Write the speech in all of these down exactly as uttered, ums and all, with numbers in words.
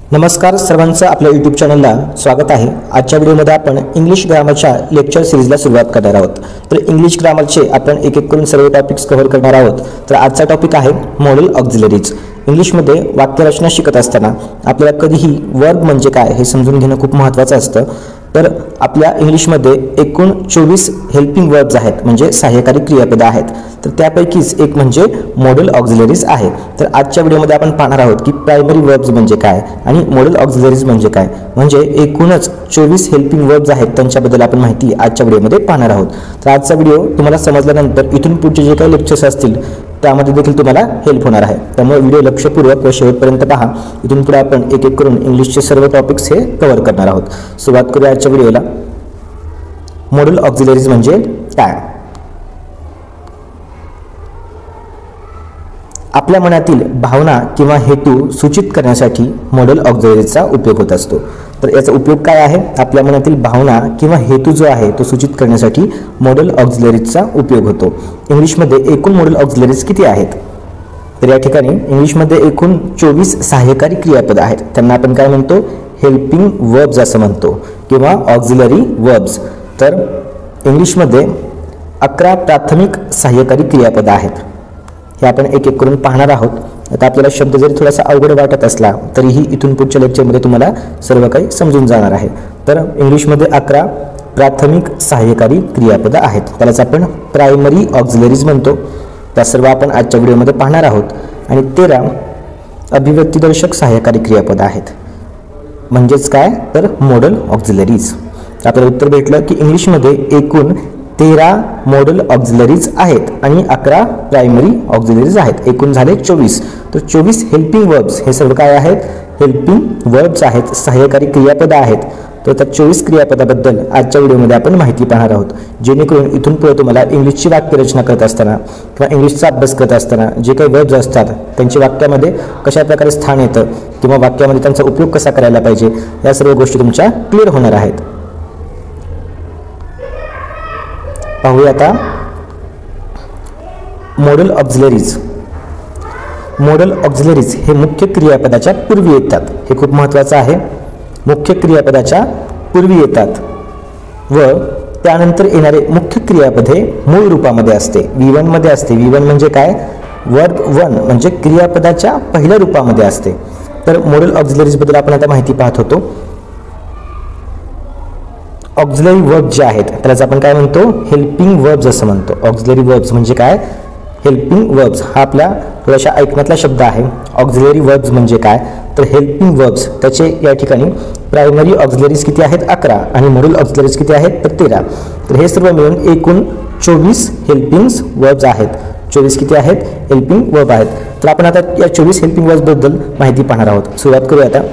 नमस्कार सर्वांचं आपल्या यूट्यूब चॅनलला स्वागत आहे। आजच्या व्हिडिओमध्ये आपण इंग्लिश ग्रामरच्या लेक्चर सिरीजला सुरुवात करणार आहोत। तर इंग्लिश ग्रामरचे आपण एक एक करून सर्व टॉपिक्स कव्हर करणार आहोत। तर आजचा टॉपिक आहे मॉडेल ऑक्झिलरीज। इंग्लिशमध्ये वाक्यरचना शिकत असताना आपल्याला कधीही वर्ब म्हणजे काय हे समजून घेणं खूप महत्त्वाचं असतं। तर आपल्या इंग्लिशमध्ये एकूण चोवीस हेल्पिंग वर्ब्स आहेत, म्हणजे सहाय्यकारी क्रियापद आहेत। तर त्यापैकीच एक म्हणजे मॉडेल ऑक्झिलरीज आहे। तर आजच्या व्हिडिओमध्ये आपण पाहणार आहोत की प्रायमरी वर्ब्स म्हणजे काय आणि मॉडेल ऑक्झिलरीज म्हणजे काय, म्हणजे एकूणच चोवीस हेल्पिंग वर्ब्स आहेत त्यांच्याबद्दल आपण माहिती आजच्या व्हिडिओमध्ये पाहणार आहोत। तर आजचा व्हिडिओ तुम्हाला समजल्यानंतर इथून पुढचे जे काही लेक्चर्स असतील त्यामध्ये देखील तुम्हाला हेल्प होणार आहे। त्यामुळे व्हिडिओ लक्षपूर्वक व शेवटपर्यंत पहा। इथून पुढे आपण एक एक करून इंग्लिशचे सर्व टॉपिक्स हे कव्हर करणार आहोत। सुरुवात करूया आजच्या व्हिडिओला। मॉडेल ऑक्झिलरीज म्हणजे काय? आपल्या मनातील भावना किंवा हेतू सूचित करण्यासाठी मॉडेल ऑक्झिलरीजचा उपयोग होत असतो। तर याचा उपयोग काय आहे? आपल्या मनातील भावना किंवा हेतू जो आहे तो सूचित करण्यासाठी मॉडेल ऑक्झिलरीजचा उपयोग होतो। इंग्लिशमध्ये एकूण मॉडेल ऑक्झिलरीज किती आहेत? तर या ठिकाणी इंग्लिशमध्ये एकूण चोवीस सहाय्यकारी क्रियापद आहेत। त्यांना आपण काय म्हणतो? हेल्पिंग वर्ब्स असं म्हणतो किंवा ऑक्झिलरी वर्ब्स। तर इंग्लिशमध्ये अकरा प्राथमिक सहाय्यकारी क्रियापद आहेत, हे आपण एक एक करून पाहणार आहोत। आता आपल्याला शब्द जरी थोडासा अवघड वाटत असला तरीही इथून पुढच्या लेक्चरमध्ये तुम्हाला सर्व काही समजून जाणार आहे। तर इंग्लिशमध्ये अकरा प्राथमिक सहाय्यकारी क्रियापद आहेत, त्यालाच आपण प्रायमरी ऑक्झिलरीज म्हणतो। त्या सर्व आपण आजच्या व्हिडिओमध्ये पाहणार आहोत। आणि तेरा अभिव्यक्तिदर्शक सहाय्यकारी क्रियापद आहेत, म्हणजेच काय? तर मॉडेल ऑक्झिलरीज। आपल्याला उत्तर भेटलं की इंग्लिशमध्ये एकूण तेरा मॉडेल ऑक्झिलरीज आहेत आणि अकरा प्रायमरी ऑक्झिलरीज आहेत, एकूण झाले चोवीस। तर चोवीस हेल्पिंग वर्ब्स हे सर्व काय आहेत? हेल्पिंग वर्ब्स आहेत, सहाय्यकारी क्रियापद आहेत। तर त्या चोवीस क्रियापदाबद्दल आजच्या व्हिडिओमध्ये आपण माहिती पाहणार आहोत, जेणेकरून इथून पुढे तुम्हाला इंग्लिशची वाक्यरचना करत असताना किंवा इंग्लिशचा अभ्यास करत असताना जे काही वर्ब्स असतात त्यांचे वाक्यामध्ये कशा प्रकारे स्थान येतं किंवा वाक्यामध्ये त्यांचा उपयोग कसा करायला पाहिजे या सर्व गोष्टी तुमच्या क्लिअर होणार आहेत। पाहूया आता मॉडेल ऑक्झिलरीज। मॉडेल ऑक्झिलरीज हे मुख्य क्रियापदाच्या पूर्वी येतात, हे खूप महत्त्वाचं आहे। मुख्य क्रियापदाच्या पूर्वी येतात व त्यानंतर येणारे मुख्य क्रियापद हे मूळ रूपामध्ये असते, व्ही वन मध्ये असते। व्ही वन म्हणजे काय? वर्ब वन म्हणजे क्रियापदाच्या पहिल्या रूपामध्ये असते। तर मॉडेल ऑक्झिलरीज बद्दल आपण आता माहिती पाहत होतो। ऑक्झिलरी वर्ब जे आहेत त्यालाच आपण काय म्हणतो? हेल्पिंग वर्ब्स असं म्हणतो। ऑक्झिलरी वर्ब्स म्हणजे काय? Helping verbs. हा आपल्या थोड्याशा ऐकण्यातला शब्द आहे। ऑक्झिलरी वर्ब्स म्हणजे काय? तर हेल्पिंग वर्ब्स। त्याचे या ठिकाणी प्रायमरी ऑक्झिलरीज किती आहेत? अकरा आणि मॉडेल ऑक्झिलरीज किती आहेत? तर तेरा। तर हे सर्व मिळून एकूण चोवीस हेल्पिंग वर्ब्स आहेत। चोवीस किती आहेत? हेल्पिंग वर्ब आहेत। तर आपण आता या चोवीस हेल्पिंग वर्ब्स बद्दल माहिती पाहणार आहोत। सुरुवात करूया आता।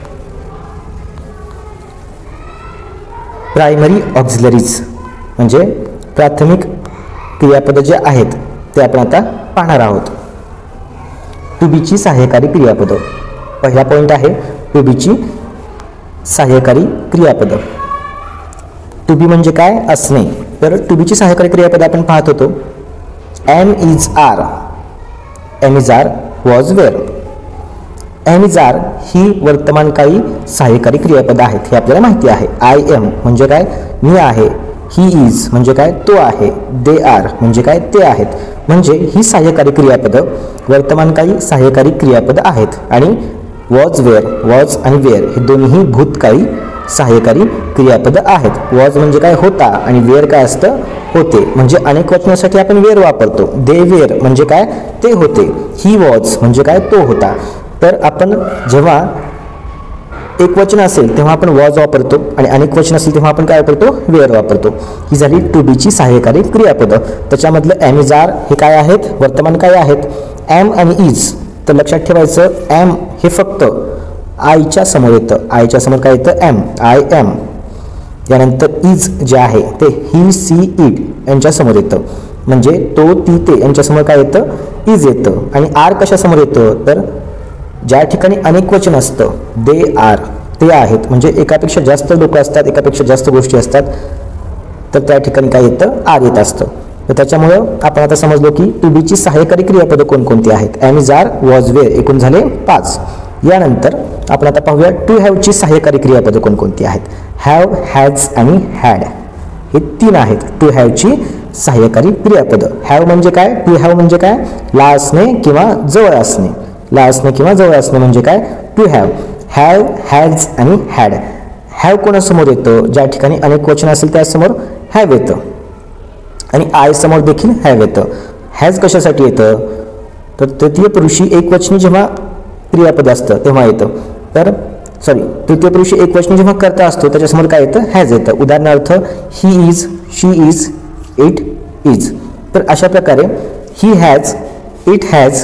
प्रायमरी ऑक्झिलरीज म्हणजे प्राथमिक क्रियापद जे आहेत ते आपण आता पाहणार आहोत। टू बीची सहाय्यकारी क्रियापद। पहिला पॉइंट आहे टू बीची सहाय्यकारी क्रियापद। टू बी म्हणजे काय? असणे। तर टू बीची सहाय्यकारी क्रियापद आपण पाहत होतो। Am is are, am is are, was were. Am is are ही वर्तमानकाळी सहाय्यकारी क्रियापद आहेत, हे आपल्याला माहिती आहे। आय एम म्हणजे काय? मी आहे। ही इज म्हणजे काय? तो आहे। दे आर म्हणजे काय? ते आहेत। म्हणजे ही सहाय्यकारी क्रियापद वर्तमानकाळी सहाय्यकारी क्रियापद आहेत। आणि वॉज वेअर, वॉज आणि वेअर हे दोन्ही भूतकाळी सहाय्यकारी क्रियापद आहेत। वॉज म्हणजे काय? होता आणि वेअर काय असतं? होते। म्हणजे अनेक वचनासाठी आपण वेअर वापरतो। दे वेअर म्हणजे काय? ते होते। ही वॉज म्हणजे काय? तो होता। तर आपण जेव्हा एक वचन असेल तेव्हा आपण वॉज वापरतो आणि अनेक वचन असेल तेव्हा आपण काय वापरतो? वेअर वापरतो। ही झाली टू बीची सहाय्यकारी क्रियापद। त्याच्यामधलं एम इज आर हे काय आहेत? वर्तमान काय आहेत? एम आणि इज। तर लक्षात ठेवायचं, एम हे फक्त आयच्या समोर येतं। आयच्या समोर काय येतं? Am, I am. यानंतर इज जे आहे ते ही, सी, इट यांच्या समोर येतं, म्हणजे तो, ती, ते यांच्या समोर काय येतं? इज येतं। आणि आर कशा समोर येतं? तर ज्या ठिकाणी अनेक वचन असतं, दे आर, ते आहेत, म्हणजे एकापेक्षा जास्त लोक असतात, एकापेक्षा जास्त गोष्टी असतात, तर त्या ठिकाणी काय येतं? आर येत असतं। तर त्याच्यामुळे आपण आता समजलो की टू बीची सहाय्यकारी क्रियापद कोणकोणती आहेत? Am is are, was were, एकूण झाले पाच। यानंतर आपण आता पाहूया टू हॅवची सहाय्यकारी क्रियापदं कोणकोणती आहेत. हॅव, हॅज आणि हॅड हे तीन आहेत टू हॅवची सहाय्यकारी क्रियापदं. हॅव म्हणजे काय, टू हॅव म्हणजे काय, ला असणे किंवा जवळ असणे. ला असणे किंवा जवळ असणे म्हणजे काय, टू हॅव. हॅव, हॅज आणि हॅड. हॅव कोणासमोर येतं, ज्या ठिकाणी अनेक वचन असेल त्यासमोर हॅव येतं आणि आय समोर देखील हॅव येतं. हॅज कशासाठी येतं, तर तृतीय पुरुषी एकवचनी जेव्हा क्रियापद असतं तेव्हा येतं. तर सॉरी तृतीय पुरुषी एकवचनी जेव्हा कर्ता असतो त्याच्यासमोर काय येतं, हॅज येतं. उदाहरणार्थ he is, she is, it is. तर अशा प्रकारे he has, it has,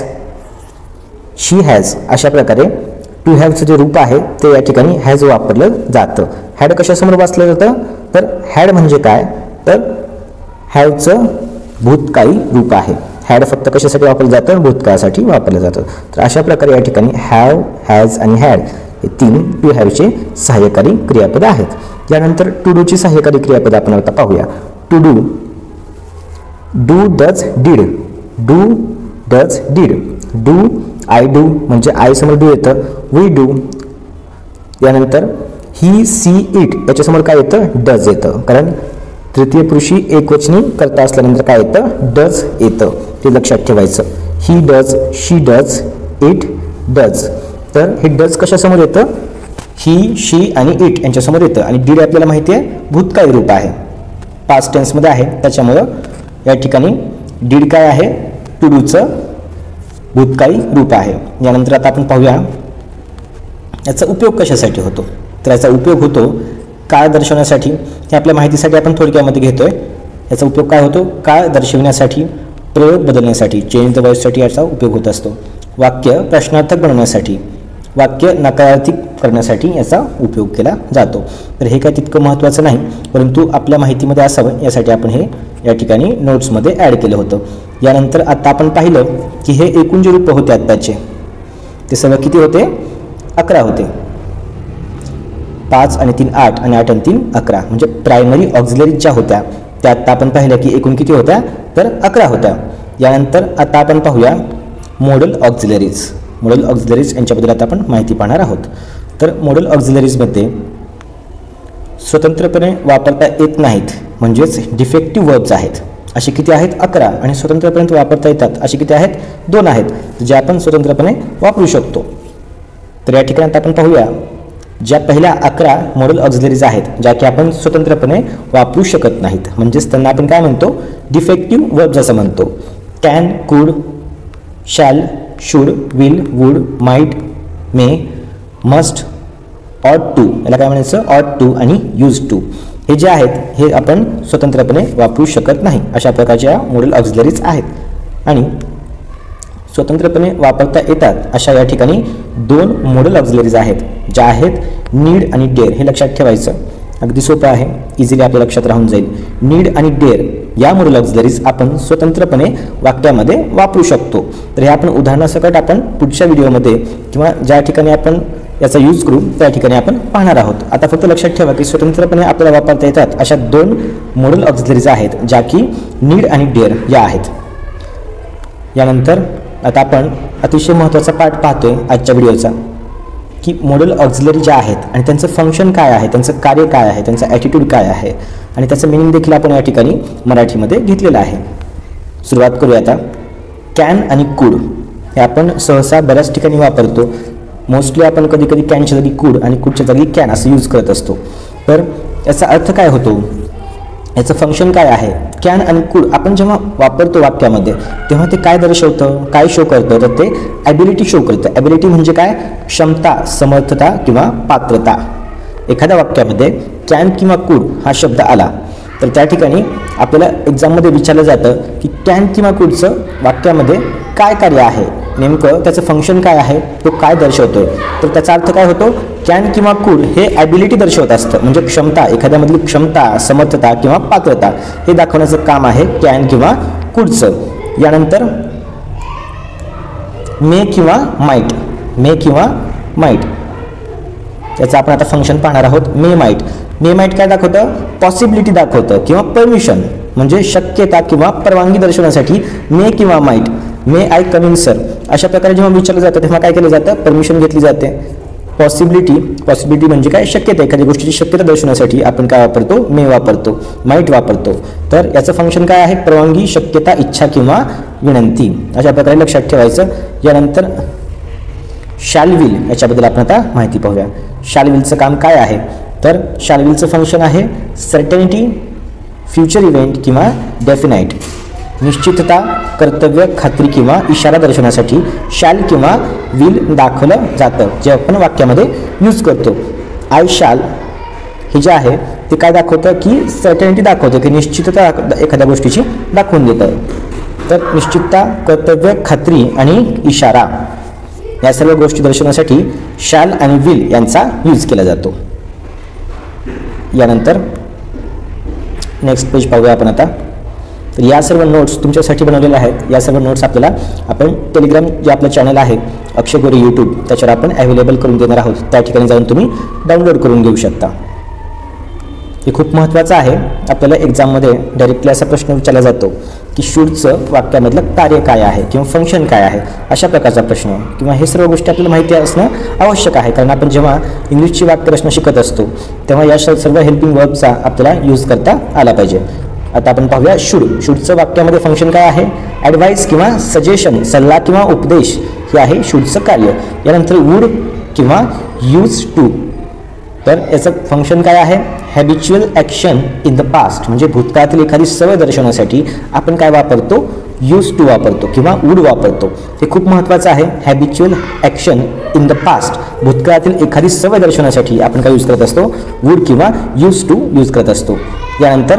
she has अशा प्रकारे टू हॅवचं जे रूप आहे ते या ठिकाणी हॅज वापरलं जातं. हॅड कशासमोर वाचलं जातं, तर हॅड म्हणजे काय, तर हॅवचं भूतकाळी रूप आहे. हॅड फक्त कशासाठी वापरलं जातं, भूतकाळासाठी वापरलं जातं. तर अशा प्रकारे या ठिकाणी हॅव, हॅज आणि हॅड हे तीन टू हॅवचे सहाय्यकारी क्रियापद आहेत. यानंतर टू डूची सहाय्यकारी क्रियापद आपण आता पाहूया. To do, do does did, do does did. Do, I do म्हणजे आय समोर डू येतं, वी डू. यानंतर ही, सी, इट याच्यासमोर काय येतं, डज येतं. कारण तृतीय पुरुषी एकवचनी करता असल्यानंतर काय येतं, डज येतं. ते लक्षात ठेवायचं. He does, she does, it does. तर हे डज कशासमोर येतं, ही, शी आणि इट यांच्यासमोर येतं. आणि डीड आपल्याला माहिती आहे भूतकाळी रूप आहे, पास्ट टेन्समध्ये आहे. त्याच्यामुळं या ठिकाणी डीड काय आहे, टू डूचं भूतकाळी रूप आहे. यानंतर आता आपण पाहूया याचा उपयोग कशासाठी होतो. तर याचा उपयोग होतो काळ दर्शवण्यासाठी. हे आपल्या माहितीसाठी आपण थोडक्यामध्ये घेतोय. याचा उपयोग काय होतो, काळ दर्शविण्यासाठी, प्रयोग बदलण्यासाठी, चेंज द वर्डसाठी याचा उपयोग होत असतो. वाक्य प्रश्नार्थक बनवण्यासाठी, वाक्य नकारार्थी करण्यासाठी याचा उपयोग केला जातो. तर हे काय तितकं महत्त्वाचं नाही, परंतु आपल्या माहितीमध्ये असावं यासाठी आपण हे या ठिकाणी नोट्समध्ये ॲड केलं होतं. यानंतर आता आपण पाहिलं की हे एकूण जे रूपं होते आत्ताचे ते सर्व किती होते, अकरा होते. पाच आणि तीन आठ आणि आठ आणि तीन अकरा म्हणजे प्रायमरी ऑक्झिलरीज ज्या होत्या त्या आत्ता आपण पाहिल्या की एकूण किती होत्या, तर अकरा होत्या. यानंतर आता आपण पाहूया मॉडल ऑक्झिलरीज. मॉडल ऑक्झिलरीज यांच्याबद्दल आता आपण माहिती पाहणार आहोत. तर मॉडल ऑक्झिलरीजमध्ये स्वतंत्रपणे वापरता येत नाहीत म्हणजेच डिफेक्टिव्ह वर्ब्स आहेत असे किती आहेत, अकरा. आणि स्वतंत्रपणे वापरता येतात असे किती आहेत, दोन आहेत, जे आपण स्वतंत्रपणे वापरू शकतो. तर या ठिकाणी आता आपण पाहूया ज्या पहिल्या अकरा मॉडल ऑक्झिलरीज आहेत ज्या की आपण स्वतंत्रपणे वापरू शकत नाहीत म्हणजेच त्यांना आपण काय म्हणतो, डिफेक्टिव्ह वर्ब्स असं म्हणतो. Can, could, shall, should, will, would, might, may, must, ought to याला काय म्हणायचं, ऑट टू आणि यूज टू हे जे आहेत हे आपण स्वतंत्रपणे वापरू शकत नाही. अशा प्रकारच्या मॉडल ऑक्झिलरीज आहेत. आणि स्वतंत्रपणे वापरता येतात अशा या ठिकाणी दोन मॉडल ऑक्झिलरीज आहेत ज्या आहेत नीड आणि डेअर. हे लक्षात ठेवायचं, अगदी सोपं आहे, इझिली आपल्या लक्षात राहून जाईल. नीड आणि डेअर या मॉडल ऑक्झिलरीज आपण स्वतंत्रपणे वाक्यामध्ये वापरू शकतो. तर हे आपण उदाहरणासकट आपण पुढच्या व्हिडिओमध्ये किंवा ज्या ठिकाणी आपण याचा यूज करू त्या ठिकाणी आपण पाहणार आहोत. आता फक्त लक्षात ठेवा की स्वतंत्रपणे आपल्याला वापरता येतात अशा दोन मॉडल ऑक्झिलरीज आहेत ज्या की नीड आणि डेअर या आहेत. यानंतर आता आपण अतिशय महत्त्वाचा पार्ट पाहतोय आजच्या व्हिडिओचा की मॉडल ऑक्झिलरी ज्या आहेत आणि त्यांचं फंक्शन काय आहे, त्यांचं कार्य काय आहे, त्यांचा ॲटिट्यूड काय आहे आणि त्याचं मिनिंग देखील आपण या ठिकाणी मराठीमध्ये घेतलेलं आहे. सुरुवात करूया आता. कॅन आणि कुड हे आपण सहसा बऱ्याच ठिकाणी वापरतो. मोस्टली आपण कधी कधी कॅनच्या जागी कुड आणि कुडच्या जागी कॅन असं यूज करत असतो. तर याचा अर्थ काय होतो, याचं फंक्शन काय आहे. कॅन आणि कुड आपण जेव्हा वापरतो वाक्यामध्ये तेव्हा ते काय दर्शवतं, काय शो करतं, तर ते ॲबिलिटी शो करतं. ॲबिलिटी म्हणजे काय, क्षमता, समर्थता किंवा पात्रता. एखाद्या वाक्यामध्ये कॅन किंवा कुड हा शब्द आला तर त्या ठिकाणी आपल्याला एक्झाममध्ये विचारलं जातं की कॅन किंवा कुडचं वाक्यामध्ये काय कार्य आहे, नेमकं त्याचं फंक्शन काय आहे, तो काय दर्शवतोय. तर त्याचा अर्थ काय होतो, कॅन किंवा कुड हे ॲबिलिटी दर्शवत असतं म्हणजे क्षमता, एखाद्यामधली क्षमता, समर्थता किंवा पात्रता हे दाखवण्याचं काम आहे कॅन किंवा कुडचं. यानंतर मे किंवा माइट. मे किंवा माइट याचं आपण आता फंक्शन पाहणार आहोत. मे माइट मे माइट काय दाखवतं, पॉसिबिलिटी दाखवतं किंवा परमिशन म्हणजे शक्यता किंवा परवानगी दर्शवण्यासाठी मे किंवा might. May I come in sir अशा प्रकारे जेव्हा विचारलं जातं तेव्हा काय केलं जातं, परमिशन घेतली जाते. पॉसिबिलिटी, पॉसिबिलिटी म्हणजे काय, शक्यता, एखाद्या गोष्टीची शक्यता दर्शवण्यासाठी आपण काय वापरतो, मे वापरतो, माईट वापरतो. तर याचं फंक्शन काय आहे, परवानगी, शक्यता, इच्छा किंवा विनंती. अशा प्रकारे लक्षात ठेवायचं. यानंतर शॅल विल, याच्याबद्दल आपण आता माहिती पाहूया. शॅल विलचं काम काय आहे, तर शॅल विलचं फंक्शन आहे सर्टनिटी, फ्युचर इव्हेंट किंवा डेफिनाइट. निश्चितता, कर्तव्य, खात्री किंवा इशारा दर्शवण्यासाठी शॅल किंवा विल दाखवलं जातं, जे आपण वाक्यामध्ये यूज करतो. आय शॅल हे जे आहे ते काय दाखवतं, की सर्टनिटी दाखवतं, की निश्चितता एखाद्या गोष्टीची दाखवून देतं. तर निश्चितता, कर्तव्य, खात्री आणि इशारा या सर्व गोष्टी दर्शवण्यासाठी शॅल आणि विल यांचा यूज केला जातो. यानंतर नेक्स्ट पेज पाहूया आपण आता. तर या सर्व नोट्स तुमच्यासाठी बनवलेल्या आहेत. या सर्व नोट्स आपल्याला आपण टेलिग्राम जे आपलं चॅनल आहे अक्षय गोरे यूट्यूब, त्याच्यावर आपण अवेलेबल करून देणार आहोत. त्या ठिकाणी जाऊन तुम्ही डाउनलोड करून घेऊ शकता. हे खूप महत्त्वाचं आहे. आपल्याला एक्झाममध्ये डायरेक्टली असा प्रश्न विचारला जातो की शूडचं वाक्यामधलं कार्य काय आहे किंवा फंक्शन काय आहे, अशा प्रकारचा प्रश्न किंवा हे सर्व गोष्टी आपल्याला माहिती असणं आवश्यक आहे. कारण आपण जेव्हा इंग्लिशची वाक्यरचना शिकत असतो तेव्हा या सर्व हेल्पिंग वर्बचा आपल्याला यूज करता आला पाहिजे. आता आपण पाहूया शूड. शूडचं वाक्यामध्ये फंक्शन काय आहे, ॲडवाईस किंवा सजेशन, सल्ला किंवा उपदेश हे आहे शूडचं कार्य. यानंतर वूड किंवा यूज टू, तर याचं फंक्शन काय आहे, habitual action in the past, म्हणजे भूतकाळातील एखादी सवय दर्शवण्यासाठी आपण काय वापरतो, यूज टू वापरतो किंवा वूड वापरतो. हे खूप महत्त्वाचं आहे. Habitual action in the past, भूतकाळातील एखादी सवय दर्शवण्यासाठी आपण काय यूज करत असतो, वूड किंवा यूज टू यूज करत असतो. यानंतर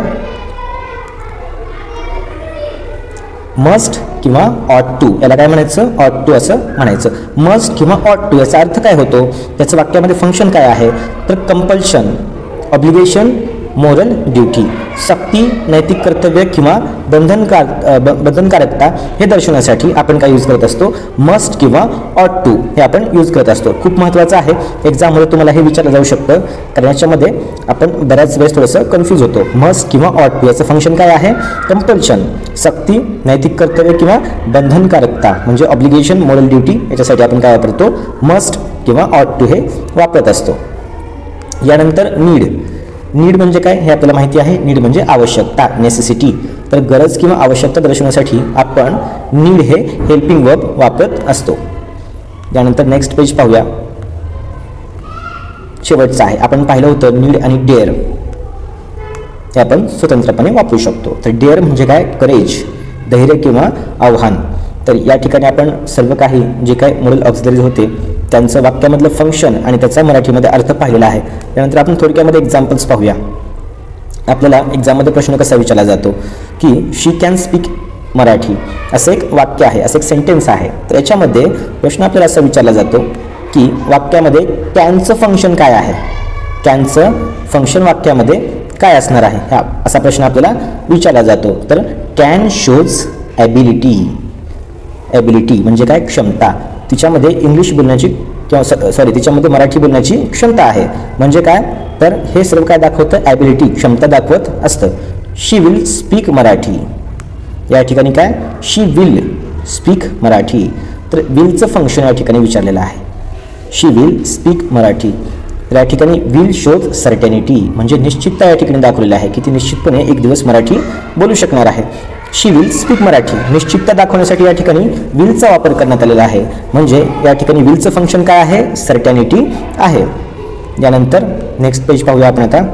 मस्ट किंवा ऑट टू, याला काय म्हणायचं, ऑट टू असं म्हणायचं. मस्ट किंवा ऑट टू याचा अर्थ काय होतो, त्याचं वाक्यामध्ये फंक्शन काय आहे, तर कंपल्शन, ऑब्लिगेशन, मोरल ड्युटी, सक्ती, नैतिक कर्तव्य किंवा बंधनकार बंधनकारकता हे दर्शवण्यासाठी आपण काय यूज करत असतो, मस्ट किंवा ऑट टू हे आपण यूज करत असतो. खूप महत्त्वाचं आहे. एक्झाममध्ये तुम्हाला हे विचारलं जाऊ शकतं, कारण याच्यामध्ये आपण बऱ्याच वेळेस थोडंसं कन्फ्यूज होतो. मस्ट किंवा ऑट टू याचं फंक्शन काय आहे, कंपल्शन, सक्ती, नैतिक कर्तव्य किंवा बंधनकारकता म्हणजे ऑब्लिगेशन, मोरल ड्युटी, याच्यासाठी आपण काय वापरतो, मस्ट किंवा ऑट टू हे वापरत असतो. यानंतर नीड. नीड म्हणजे काय हे आपल्याला माहिती आहे. नीड म्हणजे आवश्यकता, नेसेसिटी. तर गरज किंवा आवश्यकता दर्शवण्यासाठी आपण नीड हे हेल्पिंग वर्ब वापरत असतो. यानंतर नेक्स्ट पेज पाहूया. शेवटचं आहे. आपण पाहिलं होतं नीड आणि डेअर हे आपण स्वतंत्रपणे वापरू शकतो. तर डेअर म्हणजे काय, करेज, धैर्य किंवा आव्हान. तर या ठिकाणी आपण सर्व काही जे काय मोरल ऑक्झिलरीज होते त्यांचं वाक्यामधलं फंक्शन आणि त्याचा मराठीमध्ये अर्थ पाहिलेला आहे. त्यानंतर आपण थोडक्यामध्ये एक्झाम्पल्स पाहूया. आपल्याला एक्झाममध्ये प्रश्न कसा विचारला जातो की शी कॅन स्पीक मराठी, असं एक वाक्य आहे, असं एक सेंटेन्स आहे. तर याच्यामध्ये प्रश्न आपल्याला असा विचारला जातो की वाक्यामध्ये कॅनचं फंक्शन काय आहे, कॅनचं फंक्शन वाक्यामध्ये काय असणार आहे, हा असा प्रश्न आपल्याला विचारला जातो. तर कॅन शोज ॲबिलिटी. ॲबिलिटी म्हणजे काय, क्षमता. तिच्यामध्ये इंग्लिश बोलण्याची किंवा सॉरी तिच्यामध्ये मराठी बोलण्याची क्षमता आहे. म्हणजे काय, तर हे सर्व काय दाखवतं, ॲबिलिटी, क्षमता दाखवत असतं. She will speak Marathi. या ठिकाणी काय, शी विल स्पीक मराठी. तर विलचं फंक्शन या ठिकाणी विचारलेलं आहे. She will speak Marathi. तर या ठिकाणी विल शोज सर्टेनिटी म्हणजे निश्चितता या ठिकाणी दाखवलेली आहे की ती निश्चितपणे एक दिवस मराठी बोलू शकणार आहे. शी विल स्पीक मराठी, निश्चितता दाखवण्यासाठी या ठिकाणी विलचा वापर करण्यात आलेला आहे. म्हणजे या ठिकाणी विलचं फंक्शन काय आहे, सर्टॅनिटी आहे. यानंतर नेक्स्ट पेज पाहूया आपण आता.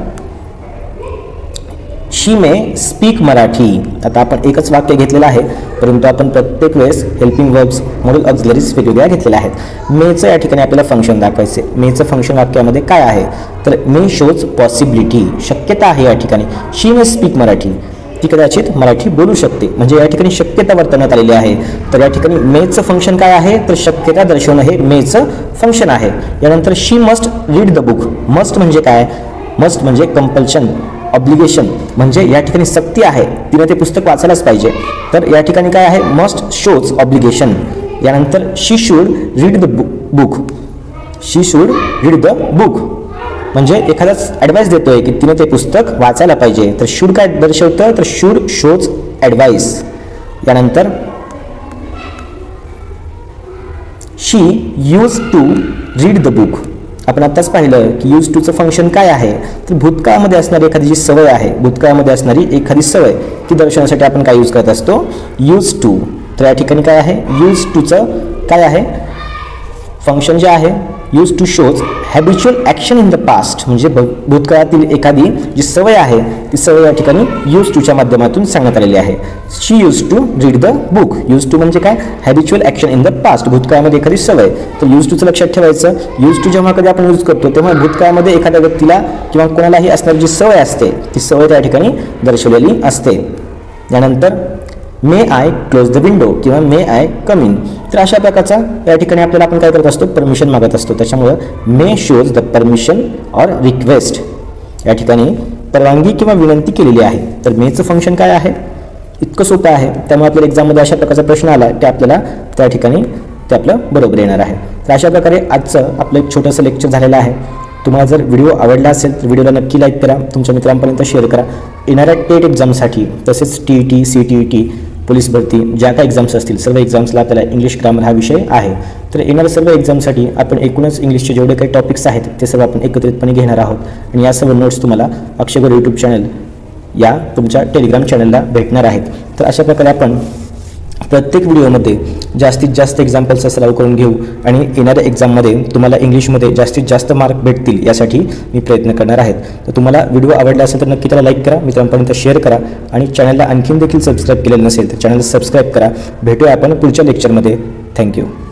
She may speak Marathi. आता आपण एकच वाक्य घेतलेलं आहे, परंतु आपण प्रत्येक वेळेस हेल्पिंग वर्ब्स, मोरल ऑक्झिलरीज वेगवेगळ्या घेतलेल्या आहेत. मेचं या ठिकाणी आपल्याला फंक्शन दाखवायचे. मेचं फंक्शन वाक्यामध्ये काय आहे, तर मे शोज पॉसिबिलिटी, शक्यता आहे या ठिकाणी. शी मे स्पीक मराठी, ती कदाचित मराठी बोलू शकते, म्हणजे या ठिकाणी शक्यता वर्तवण्यात आलेली आहे. तर या ठिकाणी मेचं फंक्शन काय आहे, तर शक्यता दर्शवणं हे मेचं फंक्शन आहे. यानंतर she must read the book. Must म्हणजे काय, मस्ट म्हणजे कंपल्शन, ऑब्लिगेशन म्हणजे या ठिकाणी सक्ती आहे, तिने ते पुस्तक वाचायलाच पाहिजे. तर या ठिकाणी काय आहे, मस्ट शोज ऑब्लिगेशन. यानंतर she should read the book. She should read the book म्हणजे एखादाच ॲडवाईस देतोय की तिने ते पुस्तक वाचायला पाहिजे. तर शूड काय दर्शवतं, तर शूड शोज ॲडवाईस. यानंतर she use to read the book. आपण आत्ताच पाहिलं की यूज टूचं फंक्शन काय आहे, तर भूतकाळामध्ये असणारी एखादी जी सवय आहे, भूतकाळामध्ये असणारी एखादी सवय ती दर्शवण्यासाठी आपण काय यूज करत असतो, यूज टू. तर या ठिकाणी काय आहे, यूज टूचं काय आहे फंक्शन जे आहे, use to shows habitual action in the past, म्हणजे भूतकाळातील एखादी जी सवय आहे ती सवय या ठिकाणी यूज टूच्या माध्यमातून सांगण्यात आलेली आहे. She use to read the book. Use to म्हणजे काय, habitual action in the past, भूतकाळामध्ये एखादी सवय. तर यूज टूचं लक्षात ठेवायचं, यूज टू जेव्हा कधी आपण यूज करतो तेव्हा भूतकाळामध्ये एखाद्या व्यक्तीला किंवा कोणालाही असणारी जी सवय असते ती सवय त्या ठिकाणी दर्शवलेली असते. त्यानंतर may I close the window किंवा मे आय कम इन. तर अशा प्रकारचा या ठिकाणी आपल्याला आपण काय करत असतो, परमिशन मागत असतो. त्याच्यामुळं may shows the permission or request, या ठिकाणी परवानगी किंवा विनंती केलेली आहे. तर मेचं फंक्शन काय आहे, इतकं सोपं आहे. त्यामुळे आपल्याला एक्झाममध्ये अशा प्रकारचा प्रश्न आला ते आपल्याला त्या ठिकाणी ते आपलं बरोबर येणार आहे. तर अशा प्रकारे आजचं आपलं एक छोटंसं लेक्चर झालेलं आहे. तुम्हाला जर व्हिडिओ आवडला असेल तर व्हिडिओला नक्की लाईक करा, तुमच्या मित्रांपर्यंत शेअर करा. येणाऱ्या टेट एक्झामसाठी तसेच T E T, C T E T, police भरती, ज्या काही एक्झाम्स असतील सर्व एक्झाम्सला आपल्याला इंग्लिश ग्रामर हा विषय आहे. तर येणाऱ्या सर्व एक्झामसाठी आपण एकूणच इंग्लिशचे जेवढे काही टॉपिक्स आहेत ते सर्व आपण एकत्रितपणे घेणार आहोत. आणि या सर्व नोट्स तुम्हाला अक्षयगुरू यूट्यूब चॅनल या तुमच्या टेलिग्राम चॅनलला भेटणार आहेत. तर अशा प्रकारे आपण प्रत्येक व्हिडिओमध्ये जास्तीत जास्त एक्झाम्पल्सचा सराव करून घेऊ आणि येणाऱ्या एक्झाममध्ये तुम्हाला इंग्लिशमध्ये जास्तीत जास्त मार्क भेटतील यासाठी मी प्रयत्न करणार आहेत. तर तुम्हाला व्हिडिओ आवडला असेल तर नक्की त्याला लाईक करा, मित्रांपर्यंत शेअर करा आणि चॅनलला आणखीन देखील सबस्क्राईब केलेलं नसेल तर चॅनल सबस्क्राईब करा. भेटूया आपण पुढच्या लेक्चरमध्ये. थँक्यू.